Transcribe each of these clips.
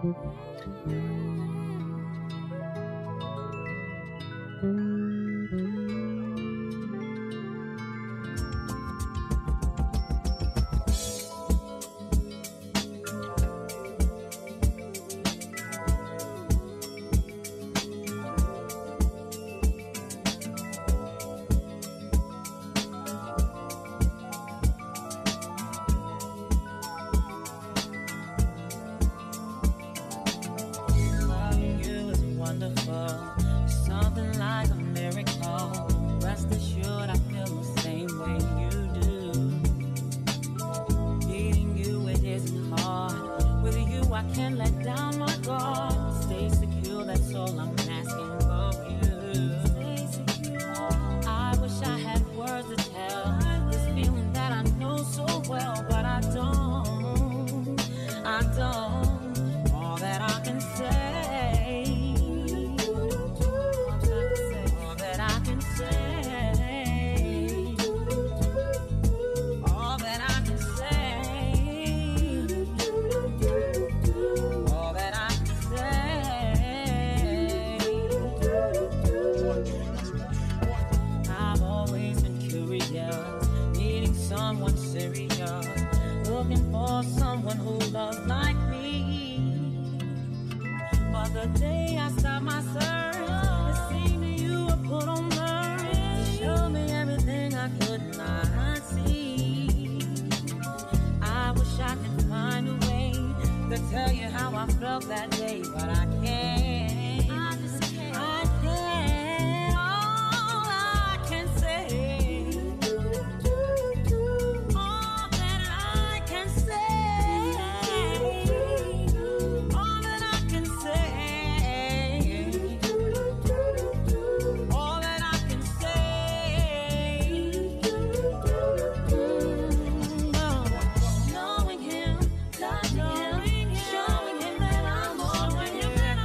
Showing him that I'm all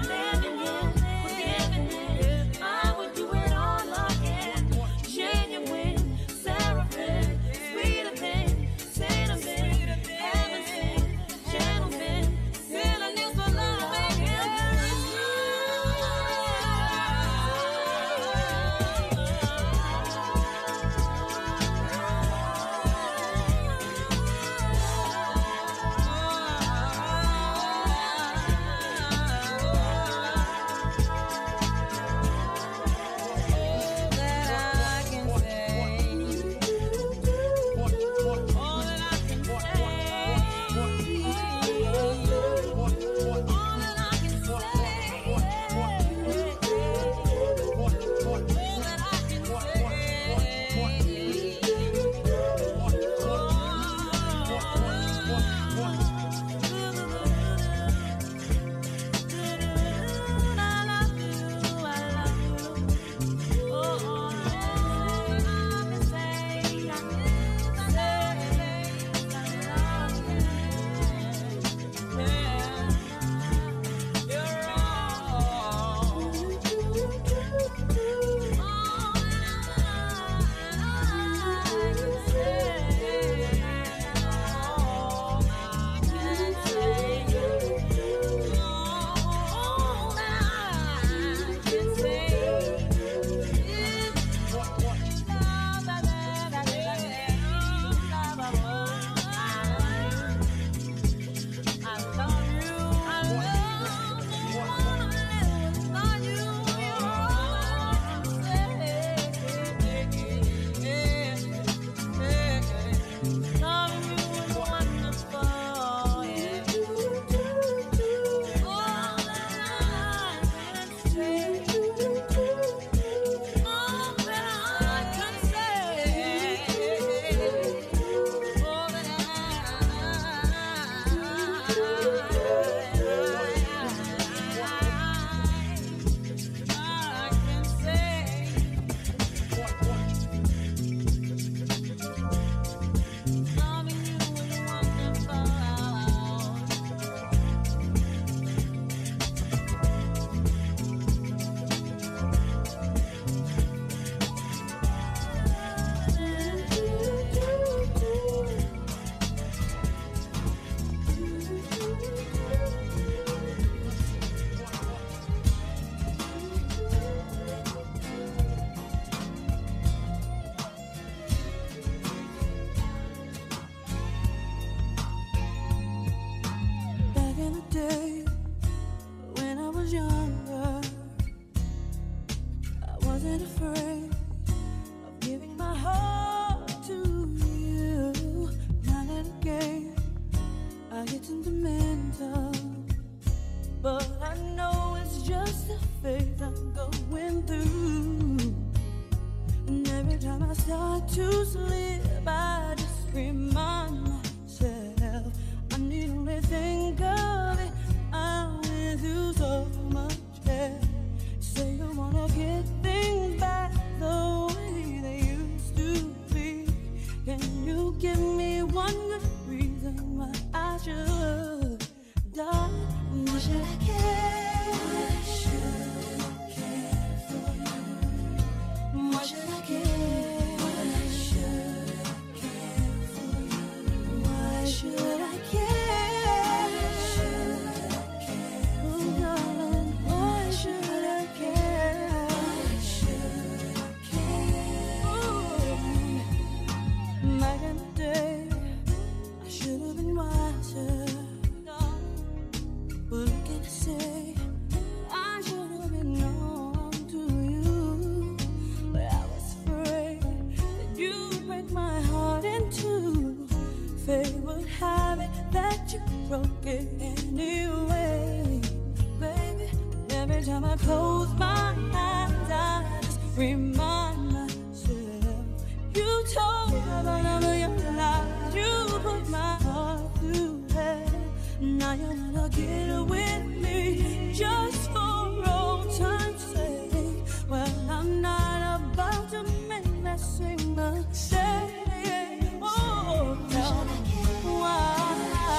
They would have it that you broke it anyway. Baby, every time I close my eyes, I just remind myself you told me about all of your lies. You put my heart through hell. Now you wanna get with me just for old time's sake. Well, I'm not about to make that same mistake. Oh, tell me why.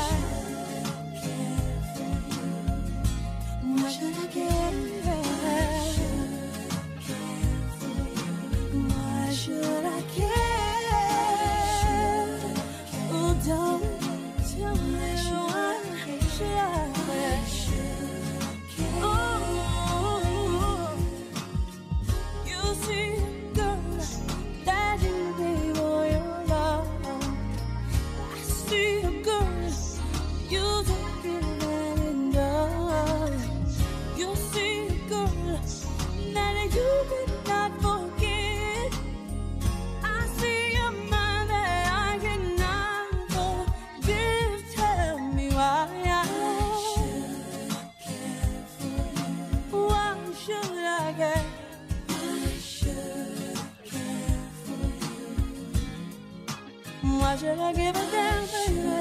Why should I care? Why should I care? Oh, don't tell me why should I? Oh, you see, girl, that you gave all your love. I see a girl, you don't give that enough. You see a girl that you cannot forget. I see a man that I cannot forgive. Tell me why. Why should I care? Why should I give a damn, baby?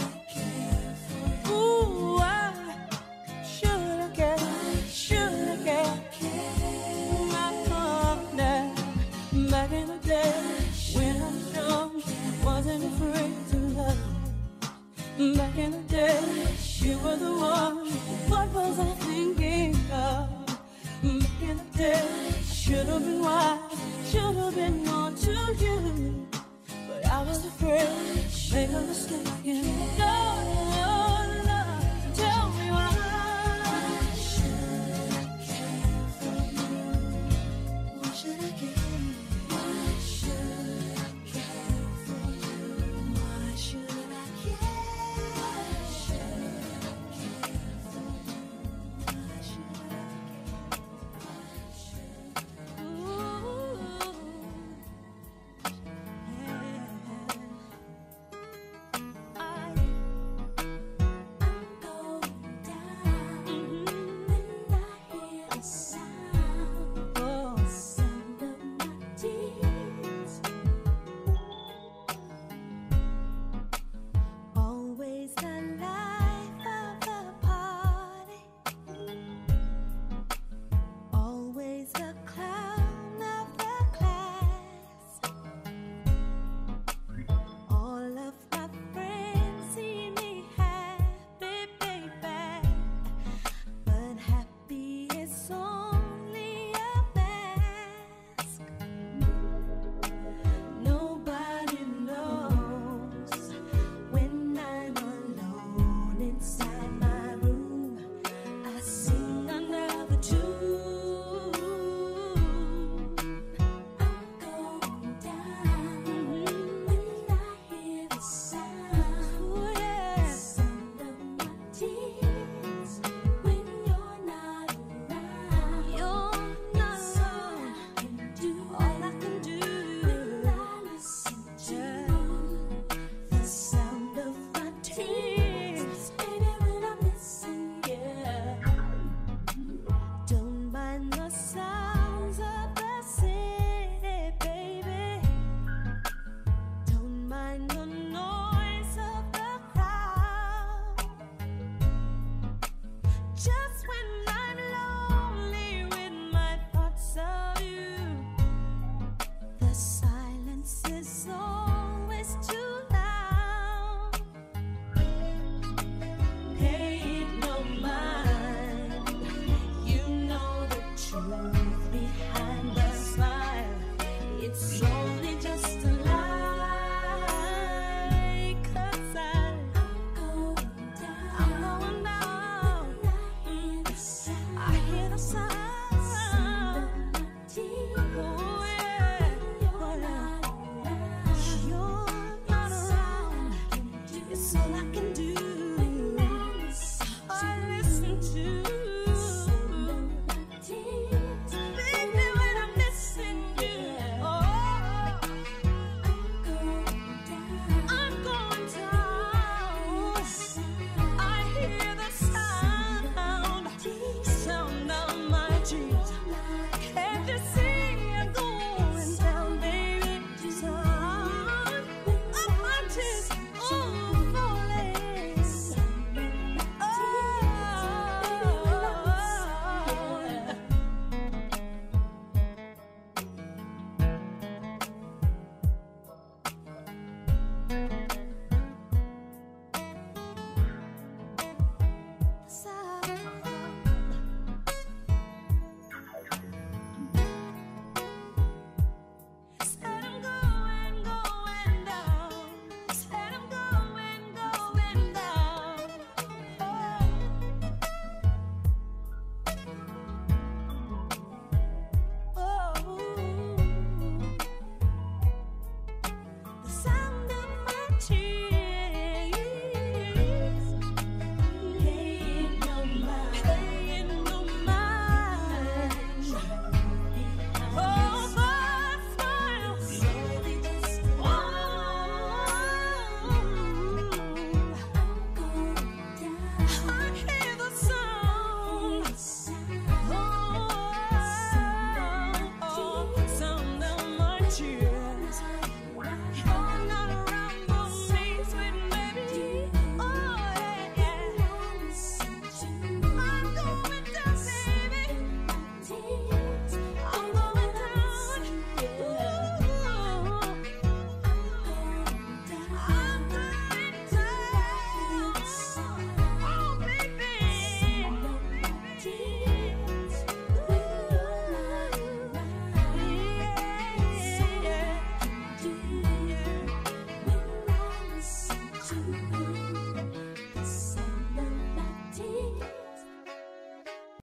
Ooh, why should I care? Should I care? My partner, back in the day when I was young, wasn't afraid to love. Back in the day, you were the one. What was I thinking of? Back in the day, should have been wise, should have been more to you. But I was afraid, make a mistake.